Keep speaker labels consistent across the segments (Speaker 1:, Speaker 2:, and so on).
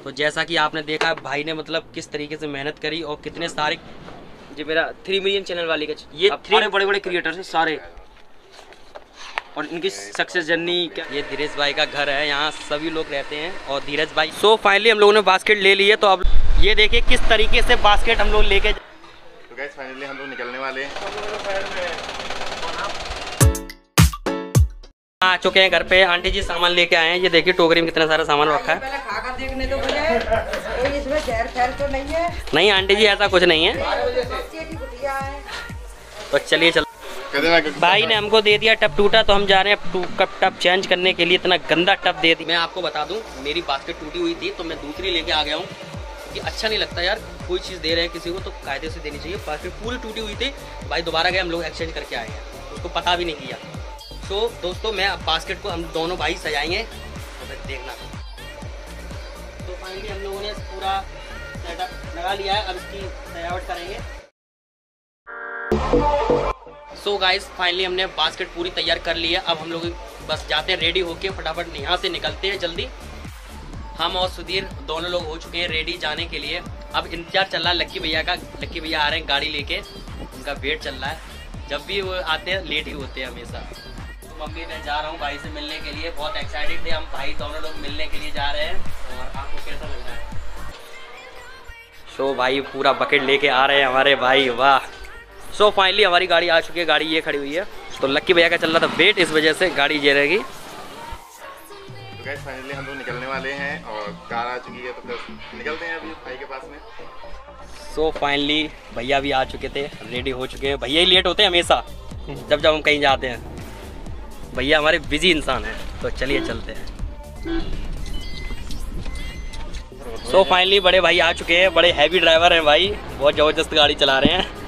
Speaker 1: तो जैसा कि आपने देखा भाई ने मतलब किस तरीके से मेहनत करी और कितने सारे,
Speaker 2: जी मेरा 3 मिलियन चैनल वाले का ये सारे बड़े बड़े क्रिएटर्स हैं सारे, और इनकी सक्सेस जर्नी क्या।
Speaker 1: ये धीरज भाई का घर है, यहाँ सभी लोग रहते हैं। और धीरज भाई सो फाइनली हम लोगों ने बास्केट ले ली है, तो अब ये देखिए किस तरीके से बास्केट हम लोग लेके,
Speaker 3: तो गाइस फाइनली हम लोग निकलने वाले हैं,
Speaker 1: आ चुके हैं घर पे। आंटी जी सामान लेके आए हैं, ये देखिए टोकरी में कितना सारा सामान रखा है।
Speaker 4: पहले खाकर देखने तो कोई इसमें जहर तो नहीं है?
Speaker 1: नहीं आंटी जी ऐसा कुछ नहीं है, तो चलिए चल। भाई ने हमको दे दिया टप टूटा, तो हम जा रहे हैं टप चेंज करने के लिए। इतना गंदा टप दे दिया। मैं आपको बता दूं मेरी बास्केट टूटी हुई थी तो मैं दूसरी लेके आ गया हूँ, कि अच्छा नहीं लगता यार, कोई चीज़ दे रहे हैं किसी को तो कायदे से देनी चाहिए। बास्केट पूरी टूटी हुई थी, भाई दोबारा गए हम लोग एक्सचेंज करके आए हैं, उसको पता भी नहीं किया। तो दोस्तों मैं अब बास्केट को हम दोनों भाई सजाएंगे, तो फिर देखना। तो फाइनली हम लोगों ने पूरा सेटअप लगा लिया है, अब इसकी सजावट करेंगे। सो गाइस फाइनली हमने बास्केट पूरी तैयार कर ली है। अब हम लोग बस जाते हैं रेडी होके, फटाफट यहाँ से निकलते हैं जल्दी। हम और सुधीर दोनों लोग हो चुके हैं रेडी जाने के लिए। अब इंतजार चल रहा है लक्की भैया का। लक्की भैया आ रहे हैं गाड़ी लेके, उनका वेट चल रहा है। जब भी वो आते हैं लेट ही होते हैं हमेशा। तो मम्मी मैं जा रहा हूँ भाई से मिलने के लिए, बहुत एक्साइटेड थे हम भाई दोनों लोग मिलने के लिए जा रहे हैं। और आपको कैसा लग रहा है? सो भाई पूरा बकेट लेके आ रहे हैं हमारे भाई, वाह। सो फाइनली हमारी गाड़ी आ चुकी है, गाड़ी ये खड़ी हुई है। तो लक्की भैया का चल रहा था वेट, इस वजह से गाड़ी ये रहेगी।
Speaker 3: तो गाइस फाइनली हम लोग निकलने वाले हैं और कार आ चुकी है, तो फिर निकलते हैं अभी भाई के पास में।
Speaker 1: सो फाइनली भैया भी आ चुके थे, रेडी हो चुके हैं। भैया ही लेट होते हैं हमेशा जब हम कहीं जाते हैं, भैया हमारे बिजी इंसान हैं। तो चलिए चलते हैं। सो फाइनली बड़े भाई आ चुके हैं, बड़े हैवी ड्राइवर हैं भाई, बहुत ज़बरदस्त गाड़ी चला रहे हैं।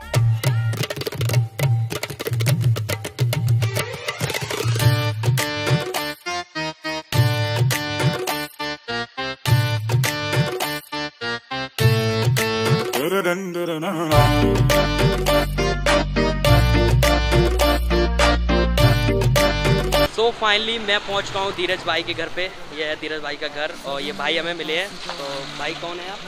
Speaker 1: सो फाइनली मैं पहुंच चुका हूँ धीरज भाई के घर पे। ये है धीरज भाई का घर और ये भाई हमें मिले हैं। तो भाई कौन है आप?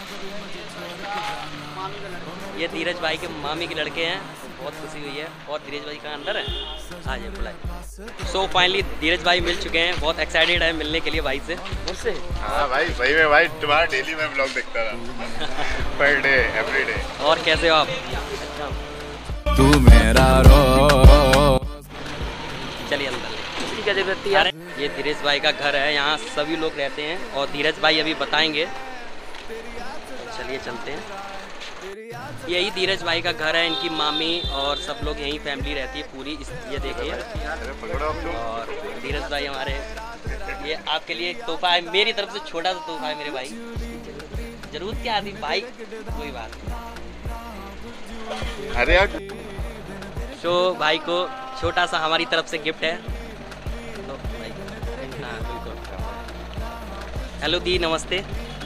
Speaker 1: ये धीरज भाई के मामी के लड़के हैं, तो बहुत खुशी हुई है। और धीरज भाई का अंदर है, आ जाए बुलाए। सो फाइनली धीरज भाई मिल चुके हैं, बहुत एक्साइटेड है मिलने के लिए भाई से। मुझसे
Speaker 3: हाँ भाई सही में भाई, तुम्हारा डेली मैं ब्लॉग देखता रहा पर डे एवरी डे।
Speaker 1: और कैसे हो आप?
Speaker 5: तू मेरा रो।
Speaker 1: चलिए अंदर।
Speaker 2: इसकी क्या जरूरत थी यार?
Speaker 1: ये धीरज भाई का घर है, यहाँ सभी लोग रहते हैं और धीरज भाई अभी बताएंगे। तो चलिए चलते हैं। यही धीरज भाई का घर है, इनकी मामी और सब लोग यहीं फैमिली रहती है पूरी। ये देखिए। और धीरज भाई हमारे, ये आपके लिए एक तोहफा है, मेरी तरफ से छोटा सा तोहफा है मेरे भाई। जरूरत क्या आती भाई, कोई बात नहीं।
Speaker 3: अरे यार
Speaker 1: तो भाई को छोटा सा हमारी तरफ से गिफ्ट है। तो भाई हाँ बिल्कुल। हेलो दी, नमस्ते।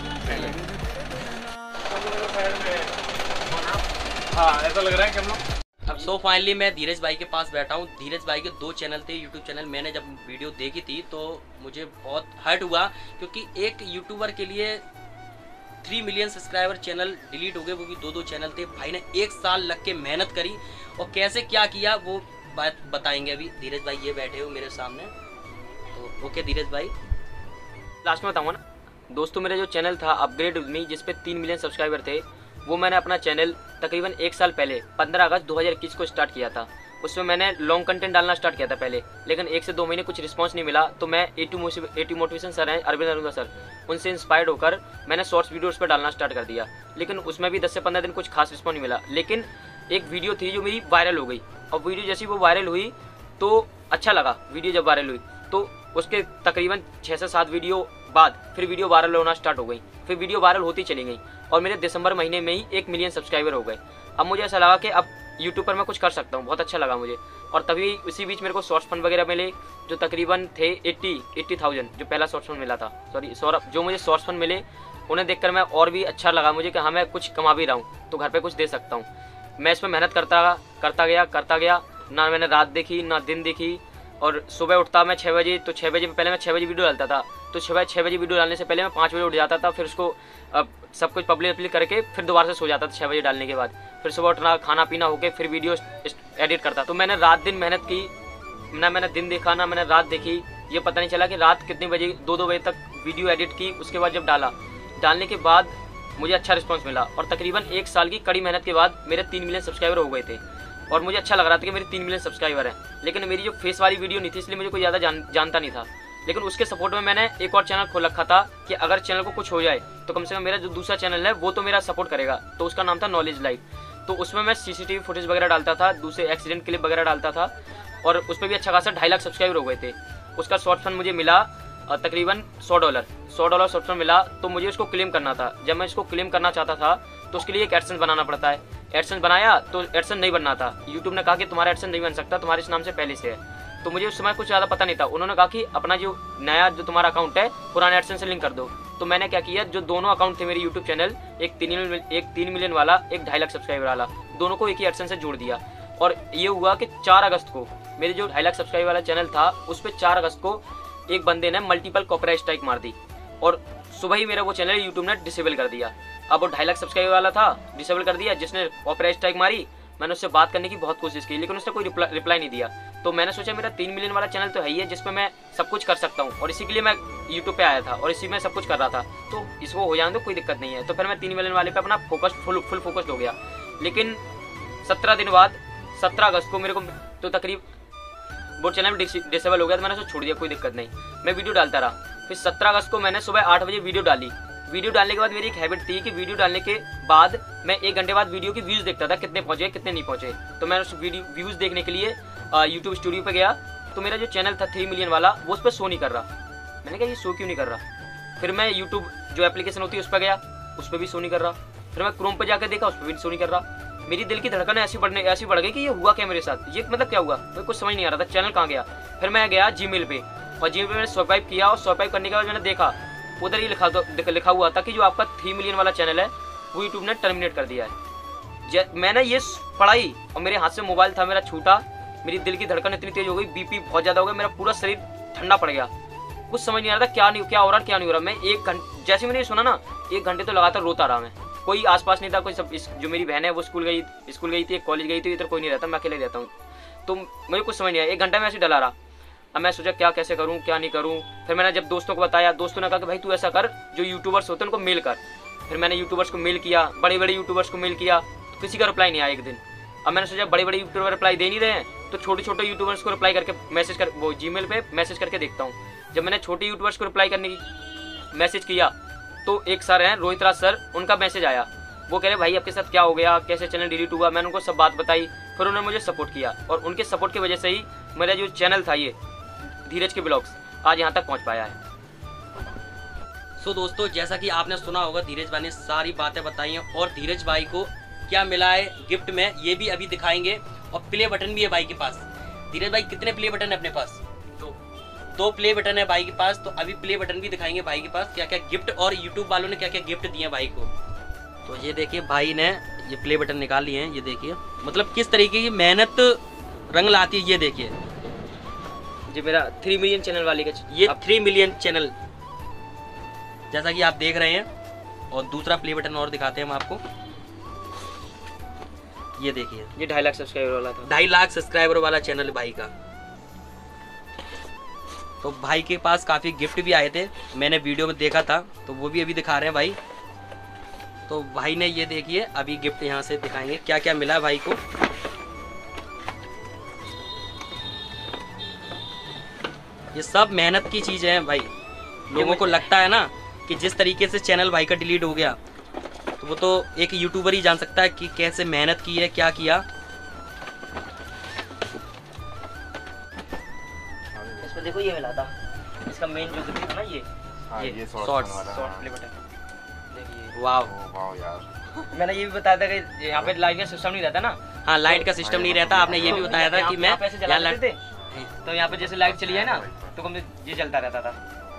Speaker 3: हाँ ऐसा लग रहा है कि हम लोग
Speaker 1: अब सो फाइनली मैं धीरज भाई के पास बैठा हूँ। धीरज भाई के 2 चैनल थे यूट्यूब चैनल। मैंने जब वीडियो देखी थी तो मुझे बहुत हर्ट हुआ, क्योंकि एक यूट्यूबर के लिए 3 मिलियन सब्सक्राइबर चैनल डिलीट हो गए, वो भी 2-2 चैनल थे। भाई ने 1 साल लग के मेहनत करी और कैसे क्या किया वो बात बताएंगे अभी। धीरज भाई ये बैठे हो मेरे सामने। तो ओके धीरज भाई,
Speaker 2: लास्ट में बताऊंगा ना दोस्तों, मेरा जो चैनल था अपग्रेड विद मी, जिसपे 3 मिलियन सब्सक्राइबर थे, वो मैंने अपना चैनल तकरीबन 1 साल पहले 15 अगस्त 2021 को स्टार्ट किया था। उसमें मैंने लॉन्ग कंटेंट डालना स्टार्ट किया था पहले, लेकिन 1 से 2 महीने कुछ रिस्पांस नहीं मिला। तो मैं A2 मोटिवेशन सर हैं अरविंद अरुणा सर, उनसे इंस्पायर्ड होकर मैंने शॉर्ट्स वीडियोस पर डालना स्टार्ट कर दिया। लेकिन उसमें भी 10 से 15 दिन कुछ खास रिस्पॉन्स नहीं मिला। लेकिन एक वीडियो थी जो मेरी वायरल हो गई, और वीडियो जैसी वो वायरल हुई तो अच्छा लगा। वीडियो जब वायरल हुई तो उसके तकरीबन 6 से 7 वीडियो बाद फिर वीडियो वायरल होना स्टार्ट हो गई। फिर वीडियो वायरल होती चली गई और मेरे दिसंबर महीने में ही 1 मिलियन सब्सक्राइबर हो गए। अब मुझे ऐसा लगा कि अब यूट्यूब पर मैं कुछ कर सकता हूँ, बहुत अच्छा लगा मुझे। और तभी उसी बीच मेरे को शॉर्ट्स फंड वगैरह मिले, जो तकरीबन थे 80,000 जो पहला शॉर्ट्स फंड मिला था। सॉरी सौरभ, जो मुझे शॉर्ट्स फंड मिले उन्हें देखकर मैं और भी अच्छा लगा मुझे कि हाँ मैं कुछ कमा भी रहा हूँ, तो घर पे कुछ दे सकता हूँ। मैं इसमें मेहनत करता गया। ना मैंने रात देखी ना दिन देखी। और सुबह उठता मैं 6 बजे, तो 6 बजे पहले मैं 6 बजे वीडियो डालता था, तो सुबह 6 बजे वीडियो डालने से पहले मैं 5 बजे उठ जाता था, फिर उसको सब कुछ पब्लिक करके फिर दोबारा से सो जाता था 6 बजे डालने के बाद। फिर सुबह उठना, खाना पीना होके फिर वीडियो एडिट करता। तो मैंने रात दिन मेहनत की, ना मैंने दिन देखा ना मैंने रात देखी, ये पता नहीं चला कि रात कितने बजे 2-2 बजे तक वीडियो एडिट की। उसके बाद जब डालने के बाद मुझे अच्छा रिस्पांस मिला और तकरीबन 1 साल की कड़ी मेहनत के बाद मेरे 3 मिलियन सब्सक्राइबर हो गए थे और मुझे अच्छा लग रहा था कि मेरे 3 मिलियन सब्सक्राइबर हैं। लेकिन मेरी जो फेस वाली वीडियो नहीं थी इसलिए मुझे कोई ज़्यादा जानता नहीं था। लेकिन उसके सपोर्ट में मैंने एक और चैनल खोल रखा था कि अगर चैनल को कुछ हो जाए तो कम से कम मेरा जो दूसरा चैनल है वो तो मेरा सपोर्ट करेगा। तो उसका नाम था नॉलेज लाइफ। तो उसमें मैं CCTV फुटेज वगैरह डालता था, दूसरे एक्सीडेंट क्लिप वगैरह डालता था और उस पर भी अच्छा खासा 2.5 लाख सब्सक्राइबर हो गए थे। उसका शॉर्ट फंड मुझे मिला तकरीबन $100 शॉर्ट फंड मिला। तो मुझे उसको क्लेम करना था। जब मैं इसको क्लेम करना चाहता था तो उसके लिए एक एडसेंस बनाना पड़ता है। एडसेंस बनाया तो एडसेंस नहीं बनना था। यूट्यूब ने कहा कि तुम्हारा एडसेंस नहीं बन सकता, तुम्हारे इस नाम से पहले से है। तो मुझे उस समय कुछ ज़्यादा पता नहीं था। उन्होंने कहा कि अपना जो नया जो तुम्हारा अकाउंट है पुराने एडसेंस से लिंक कर दो। तो मैंने क्या किया, जो दोनों अकाउंट थे मेरे यूट्यूब चैनल, एक 3 मिलियन वाला, एक 2.5 लाख सब्सक्राइबर वाला, दोनों को एक ही एडसेंस से जोड़ दिया। और ये हुआ कि 4 अगस्त को मेरे जो 2.5 लाख सब्सक्राइबर वाला चैनल था उस पर 4 अगस्त को एक बंदे ने मल्टीपल कॉपीराइट स्ट्राइक मार दी और सुबह ही मेरा वो चैनल यूट्यूब ने डिसेबल कर दिया। अब वो 2.5 लाख सब्सक्राइबर वाला था, डिसेबल कर दिया। जिसने कॉपीराइट स्ट्राइक मारी, मैंने उससे बात करने की बहुत कोशिश की लेकिन उसने कोई रिप्लाई नहीं दिया। तो मैंने सोचा मेरा 3 मिलियन वाला चैनल तो है ही है जिसमें मैं सब कुछ कर सकता हूँ और इसी के लिए मैं यूट्यूब पे आया था और इसी में सब कुछ कर रहा था। तो इसको हो जाने दो, कोई दिक्कत नहीं है। तो फिर मैं 3 मिलियन वाले पे अपना फुल फोकस्ड हो गया। लेकिन 17 दिन बाद 17 अगस्त को मेरे को तो तकरीब वो चैनल डिसेबल हो गया। तो मैंने उसको छोड़ दिया, कोई दिक्कत नहीं, मैं वीडियो डालता रहा। फिर 17 अगस्त को मैंने सुबह 8 बजे वीडियो डाली। वीडियो डालने के बाद मेरी एक हैबिट थी कि वीडियो डालने के बाद मैं 1 घंटे बाद वीडियो की व्यूज़ देखता था, कितने पहुंचे कितने नहीं पहुंचे। तो मैं उस वीडियो व्यूज़ देखने के लिए यूट्यूब स्टूडियो पे गया। तो मेरा जो चैनल था 3 मिलियन वाला वो उस पर शो नहीं कर रहा। मैंने कहा ये शो क्यों नहीं कर रहा। फिर मैं यूट्यूब जो एप्लीकेशन होती है उस पर गया, उस पर भी शो नहीं कर रहा। फिर मैं क्रोम पर जाकर देखा, उस पर भी शो नहीं कर रहा। मेरी दिल की धड़कन ऐसी बढ़ गई कि ये हुआ क्या मेरे साथ, ये मतलब क्या हुआ, मुझे कुछ समझ नहीं आ रहा था। चैनल कहाँ गया। फिर मैं गया Gmail पे और Gmail पे मैंने स्वाइप किया और स्वाइप करने के बाद मैंने देखा उधर ही लिखा हुआ था कि जो आपका 3 मिलियन वाला चैनल है वो यूट्यूब ने टर्मिनेट कर दिया है। मैंने ये पढ़ाई और मेरे हाथ से मोबाइल था मेरा छूटा, मेरी दिल की धड़कन इतनी तेज हो गई, BP बहुत ज़्यादा हो गया, मेरा पूरा शरीर ठंडा पड़ गया। कुछ समझ नहीं आ रहा था क्या हो रहा क्या नहीं हो रहा। मैं 1 घंटे जैसे मैंने ये सुना ना 1 घंटे तो लगातार रोता रहा। मैं कोई आसपास नहीं था, कोई सब जो मेरी बहन है वो स्कूल गई थी, कॉलेज गई थी, इधर कोई नहीं रहता, मैं अकेले रहता हूँ। तो मुझे कुछ समझ नहीं आया। 1 घंटा मैं ऐसे डला रहा। अब मैं सोचा क्या कैसे करूँ क्या नहीं करूँ। फिर मैंने जब दोस्तों को बताया, दोस्तों ने कहा कि भाई तू ऐसा कर, जो यूट्यूबर्स होते हैं उनको मेल कर। फिर मैंने यूट्यूबर्स को मेल किया, बड़े यूट्यूबर्स को मेल किया, तो किसी का रिप्लाई नहीं आया 1 दिन। अब मैंने सोचा बड़े यूट्यूबर रिप्लाई दे नहीं रहे हैं तो छोटे यूट्यूबर्स को रिप्लाई करके वो Gmail पे मैसेज करके देखता हूँ। जब मैंने छोटे यूट्यूबर्स को रिप्लाई करने की मैसेज किया तो एक सर हैं रोहित राज सर, उनका मैसेज आया। वो कह रहे भाई आपके साथ क्या हो गया, कैसे चैनल डिलीट हुआ। मैंने उनको सब बात बताई, फिर उन्होंने मुझे सपोर्ट किया और उनके सपोर्ट की वजह से ही मेरा जो चैनल था ये धीरज के ब्लॉग्स आज यहाँ तक पहुँच पाया है।
Speaker 1: सो दोस्तों, जैसा कि आपने सुना होगा धीरज भाई ने सारी बातें बताई हैं और धीरज भाई को क्या मिला है गिफ्ट में ये भी अभी दिखाएंगे। और प्ले बटन भी है भाई के पास। धीरज भाई कितने प्ले बटन है अपने पास? 2 प्ले बटन है भाई के पास। तो अभी प्ले बटन भी दिखाएंगे भाई के पास क्या क्या गिफ्ट और यूट्यूब वालों ने क्या क्या गिफ्ट दिए भाई को। तो ये देखिए भाई ने ये प्ले बटन निकाल लिए हैं। ये देखिए मतलब किस तरीके की मेहनत रंग लाती है। ये देखिए
Speaker 2: जी मेरा 3 मिलियन चैनल वाले का
Speaker 1: ये 3 मिलियन चैनल जैसा कि आप देख रहे हैं। और दूसरा प्ले बटन और दिखाते हैं हम आपको। ये देखिए
Speaker 2: ये 2.5 लाख सब्सक्राइबर वाला था।
Speaker 1: 2.5 लाख सब्सक्राइबर वाला चैनल भाई का। तो भाई के पास काफ़ी गिफ्ट भी आए थे, मैंने वीडियो में देखा था, तो वो भी अभी दिखा रहे हैं भाई। तो भाई ने ये देखिए अभी गिफ्ट यहाँ से दिखाएंगे क्या क्या मिला है भाई को। ये सब मेहनत की चीज़ें हैं भाई। लोगों को लगता है ना कि जिस तरीके से चैनल भाई का डिलीट हो गया तो वो तो एक यूट्यूबर ही जान सकता है कि कैसे मेहनत की है, क्या किया।
Speaker 2: इसमें देखो ये मिला था, इसका मेन जो गिफ्ट था ना ये
Speaker 1: शॉर्ट
Speaker 2: प्ले बटन देखिए।
Speaker 1: वाह
Speaker 2: यार मैंने ये भी बताया था कि यहाँ पे लाइट का सिस्टम नहीं रहता ना।
Speaker 1: हाँ, लाइट का सिस्टम नहीं रहता। आपने ये भी बताया था कि मैं
Speaker 2: पैसे जलाते थे तो यहाँ पे जैसे लाइट चली है ना तो कम ये जलता रहता था।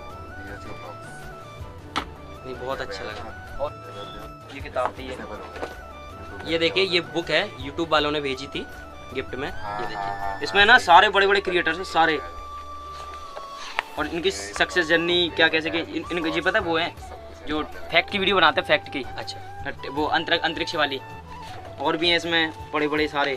Speaker 1: नहीं, बहुत अच्छा लगा।
Speaker 2: और ये किताब थी
Speaker 1: ये देखिए ये बुक है, यूट्यूब वालों ने भेजी थी गिफ्ट में। ये देखिए
Speaker 2: इसमें ना सारे बड़े बड़े क्रिएटर्स हैं सारे। और इनकी सक्सेस जर्नी क्या कैसे कि इनको ये पता वो है जो फैक्ट की वीडियो बनाते हैं, फैक्ट की।
Speaker 1: अच्छा,
Speaker 2: वो अंतरिक्ष वाली, और भी हैं इसमें बड़े बड़े सारे।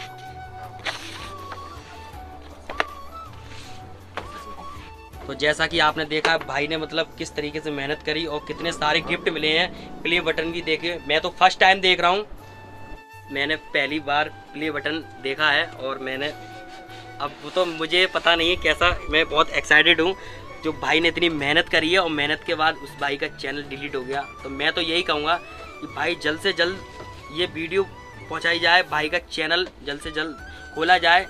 Speaker 1: तो जैसा कि आपने देखा भाई ने मतलब किस तरीके से मेहनत करी और कितने सारे गिफ्ट मिले हैं। प्ले बटन भी देखे, मैं तो फर्स्ट टाइम देख रहा हूँ, मैंने पहली बार प्ले बटन देखा है। और मैंने अब वो तो मुझे पता नहीं है कैसा, मैं बहुत एक्साइटेड हूँ जो भाई ने इतनी मेहनत करी है और मेहनत के बाद उस भाई का चैनल डिलीट हो गया। तो मैं तो यही कहूँगा कि भाई जल्द से जल्द ये वीडियो पहुँचाई जाए, भाई का चैनल जल्द से जल्द खोला जाए।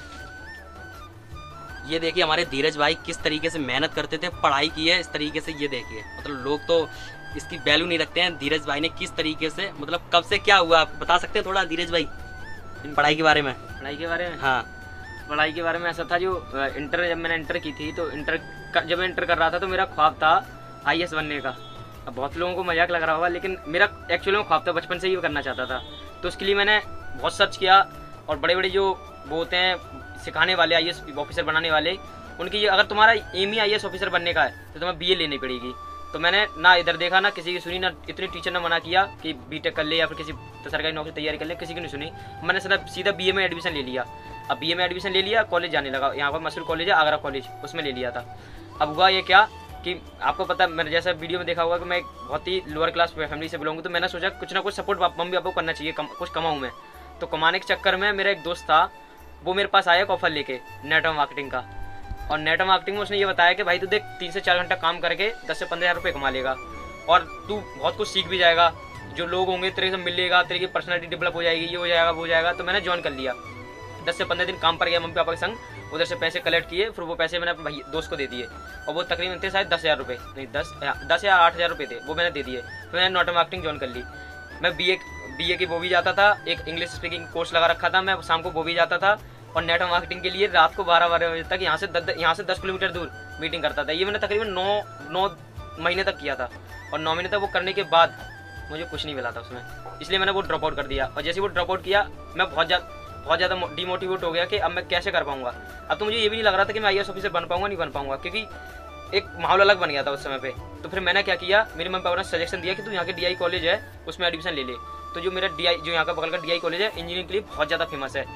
Speaker 1: ये देखिए हमारे धीरज भाई किस तरीके से मेहनत करते थे, पढ़ाई की है इस तरीके से। ये देखिए मतलब लोग तो इसकी वैल्यू नहीं रखते हैं। धीरज भाई ने किस तरीके से मतलब कब से क्या हुआ आप बता सकते हैं थोड़ा धीरज भाई पढ़ाई के बारे में?
Speaker 2: पढ़ाई के बारे में,
Speaker 1: हाँ,
Speaker 2: पढ़ाई के बारे में ऐसा था जो इंटर, जब मैंने इंटर की थी तो जब मैं इंटर कर रहा था तो मेरा ख्वाब था IAS बनने का। अब बहुत लोगों को मजाक लग रहा होगा, लेकिन मेरा एक्चुअली में ख्वाब था, बचपन से ही करना चाहता था। तो उसके लिए मैंने बहुत सर्च किया और बड़े बड़े जो वो होते हैं सिखाने वाले, IAS ऑफिसर बनाने वाले, उनकी अगर तुम्हारा एम ही IAS ऑफिसर बनने का है तो तुम्हें BA लेनी पड़ेगी। तो मैंने ना इधर देखा ना किसी की सुनी, ना इतने टीचर ने मना किया कि B.Tech कर ले या फिर किसी सरकारी नौकरी तैयारी कर ले, किसी की नहीं सुनी। मैंने सीधा BA में एडमिशन ले लिया। अब BA में एडमिशन ले लिया, कॉलेज जाने लगा। यहाँ पर मसूर कॉलेज है, आगरा कॉलेज, उसमें ले लिया था। अब हुआ ये क्या कि आपको पता, मैंने जैसा वीडियो में देखा होगा कि मैं एक बहुत ही लोअर क्लास फैमिली से बिलोंग हूँ। तो मैंने सोचा कुछ ना कुछ सपोर्ट मम्मी पापा को करना चाहिए, कुछ कमाऊँ मैं। तो कमाने के चक्कर में मेरा एक दोस्त था, वो मेरे पास आया ऑफर लेके नेटवर्क मार्केटिंग का। और नेटवर्क मार्केटिंग में उसने ये बताया कि भाई तू देख 3 से 4 घंटा काम करके 10 से 15 हज़ार रुपये कमा लेगा और तू बहुत कुछ सीख भी जाएगा, जो लोग होंगे तेरे से मिलेगा, तेरे की पर्सनैलिटी डेवलप हो जाएगी, ये हो जाएगा वो हो जाएगा। तो मैंने ज्वाइन कर लिया। 10 से 15 दिन काम पर गया मम्मी पापा के संग, उधर से पैसे कलेक्ट किए, फिर वो पैसे मैंने अपने दोस्त को दे दिए। और वो तकरीबन थे शायद 10 हज़ार रुपये, नहीं 10 या 8 हज़ार रुपये थे, वो मैंने दे दिए। फिर मैंने नेटवर्क मार्केटिंग ज्वाइन कर ली। मैं BA की वो भी जाता था, एक इंग्लिश स्पीकिंग कोर्स लगा रखा था, मैं शाम को वो भी जाता था। और नेटवर्क मार्केटिंग के लिए रात को 12 बजे तक यहाँ से 10 किलोमीटर दूर मीटिंग करता था। ये मैंने तकरीबन 9 महीने तक किया था। और 9 महीने तक वो करने के बाद मुझे कुछ नहीं मिला था उसमें, इसलिए मैंने वो ड्रॉप आउट कर दिया। और जैसे वो ड्रॉप आउट किया, मैं बहुत ज़्यादा डिमोटिवेट हो गया कि अब मैं कैसे कर पाऊँगा। अब तो मुझे ये भी नहीं लग रहा था कि मैं IAS ऑफिसर बन पाऊँगा, नहीं बन पाऊँगा, क्योंकि एक माहौल अलग बन गया था उस समय पे। तो फिर मैंने क्या किया, मेरे मम्मी पापा ने सजेशन दिया कि तू यहाँ के DI कॉलेज है उसमें एडमिशन ले ले। तो जो मेरा जो यहाँ का बगल का DI कॉलेज है, इंजीनियरिंग के लिए बहुत ज़्यादा फेमस है,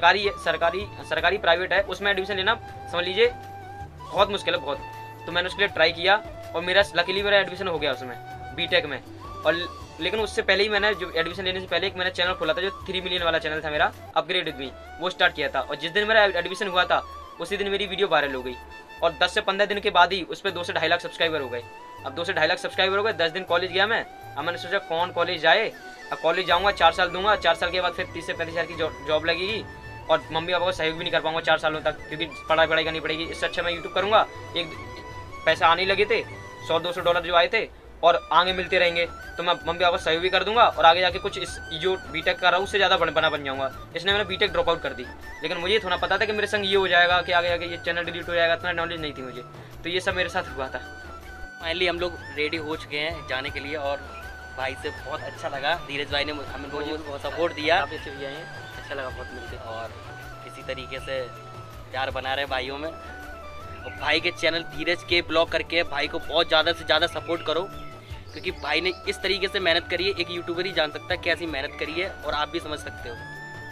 Speaker 2: सरकारी प्राइवेट है, उसमें एडमिशन लेना समझ लीजिए बहुत मुश्किल है, बहुत। तो मैंने उसके लिए ट्राई किया और लकीली मेरा एडमिशन हो गया उसमें B.Tech में। और लेकिन उससे पहले ही मैंने जो एडमिशन लेने से पहले एक मैंने चैनल खोला था, जो 3 मिलियन वाला चैनल था मेरा, अपग्रेड विद मी, वो स्टार्ट किया था। और जिस दिन मेरा एडमिशन हुआ था उसी दिन मेरी वीडियो वायरल हो गई। और 10 से 15 दिन के बाद ही उस पर 2 से 2.5 लाख सब्सक्राइबर हो गए। अब 2 से 2.5 लाख सब्सक्राइबर हो गए। 10 दिन कॉलेज गया मैं। अब मैंने सोचा कौन कॉलेज जाए, अब कॉलेज जाऊँगा 4 साल दूंगा, 4 साल के बाद फिर 30 से 35 हज़ार की जॉब लगेगी और मम्मी पापा को सहयोग भी नहीं कर पाऊंगा 4 सालों तक, क्योंकि पढ़ाई करनी पड़ेगी। इससे अच्छा मैं यूट्यूब करूँगा, एक पैसा आने लगे थे, $100-200 जो आए थे और आगे मिलते रहेंगे, तो मैं मम्मी पापा को सहयोग भी कर दूंगा और आगे जाके कुछ इस जो B.Tech कर रहा हूँ उससे ज़्यादा बन जाऊँगा। इसलिए मैंने B.Tech ड्रॉप आउट कर दी। लेकिन मुझे थोड़ा पता था कि मेरे संग ये हो जाएगा कि आगे आगे ये चैनल डिलीट हो जाएगा, इतना नॉलेज नहीं थी मुझे। तो ये सब मेरे साथ हुआ था।
Speaker 1: फाइनली हम लोग रेडी हो चुके हैं जाने के लिए और भाई से बहुत अच्छा लगा। धीरज भाई ने हमें बहुत सपोर्ट दिया,
Speaker 2: आप ऐसे भी आए हैं, अच्छा लगा बहुत मिलके।
Speaker 1: और इसी तरीके से प्यार बना रहे भाइयों में। और भाई के चैनल धीरज के ब्लॉग करके भाई को बहुत ज़्यादा से ज़्यादा सपोर्ट करो, क्योंकि भाई ने इस तरीके से मेहनत करी है, एक यूट्यूबर ही जान सकता है कैसी मेहनत करी है, और आप भी समझ सकते हो।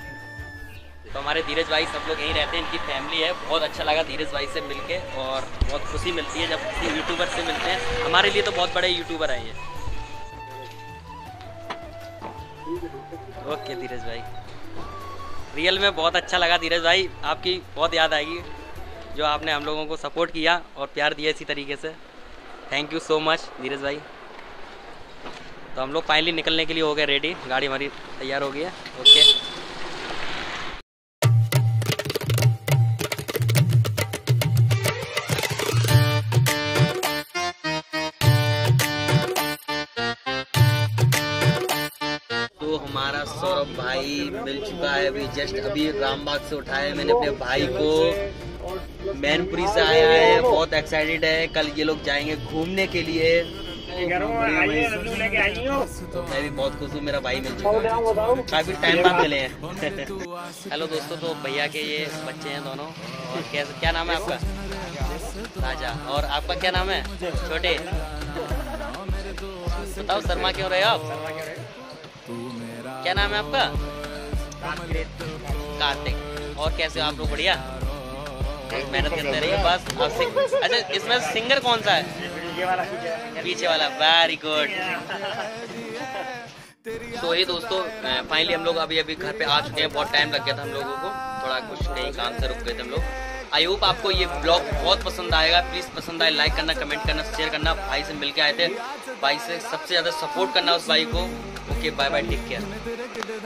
Speaker 1: तो हमारे धीरज भाई सब लोग यहीं रहते हैं, इनकी फैमिली है। बहुत अच्छा लगा धीरज भाई से मिलके और बहुत खुशी मिलती है जब किसी यूट्यूबर से मिलते हैं। हमारे लिए तो बहुत बड़े यूट्यूबर हैं ये। ओके धीरज भाई, रियल में बहुत अच्छा लगा धीरज भाई, आपकी बहुत याद आएगी जो आपने हम लोगों को सपोर्ट किया और प्यार दिया इसी तरीके से। Thank you so much Dheeraj भाई। तो हम लोग फाइनली निकलने के लिए हो गए रेडी, गाड़ी हमारी तैयार हो गई है। ओके तो हमारा सौरभ भाई मिल चुका है अभी, जस्ट अभी रामबाग से उठाया है मैंने अपने भाई को। मैनपुरी से आया है, बहुत एक्साइटेड है। कल ये लोग जाएंगे घूमने के लिए। मैं भी बहुत खुश हूँ, मेरा भाई मिल चुका है, काफी टाइम बाद मिले हैं। हेलो दोस्तों, तो भैया के ये बच्चे हैं दोनों। और क्या नाम है आपका? राजा। और आपका क्या नाम है? छोटे। बताओ शर्मा क्यों रहे हो आप? क्या नाम है आपका? कार्तिक। और कैसे हो आप लोग? बढ़िया, मेहनत करते रहिए बस। अच्छा, इसमें सिंगर कौन सा है? पीछे वाला। Very good. तो ये दोस्तों फाइनली हम लोग अभी घर पे आ चुके हैं। बहुत टाइम लग गया था हम लोगों को, थोड़ा कुछ कहीं काम से रुक गए थे हम लोग। आई होप आपको ये ब्लॉग बहुत पसंद आएगा। प्लीज पसंद आए लाइक करना, कमेंट करना, शेयर करना। भाई से मिलके आए थे, भाई से सबसे ज्यादा सपोर्ट करना उस भाई को। Okay, bye bye, take care.